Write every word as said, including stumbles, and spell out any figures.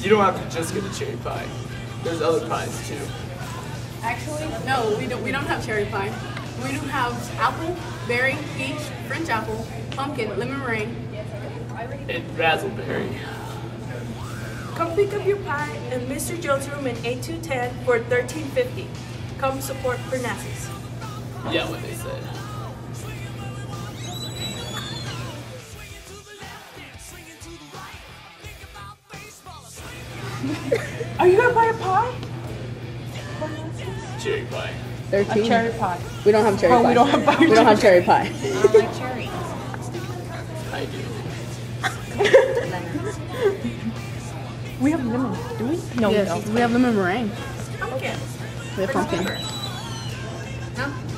You don't have to just get the cherry pie. There's other pies too. Actually, no, we don't. We don't have cherry pie. We do have apple, berry, peach, French apple, pumpkin, lemon meringue, and razzleberry. Come pick up your pie in Mister Jones' room in eight two one zero for thirteen fifty. Come support Parnassus. Yeah, what they said. Are you gonna buy a pie? Cherry pie. thirteen. A cherry pie. We don't have cherry Oh, pie. we don't have pie. We don't have cherry pie. I don't like cherries. I do. We have lemon, do we? No, Yes, we don't. we have lemon meringue. Pumpkin. We have pumpkin. No?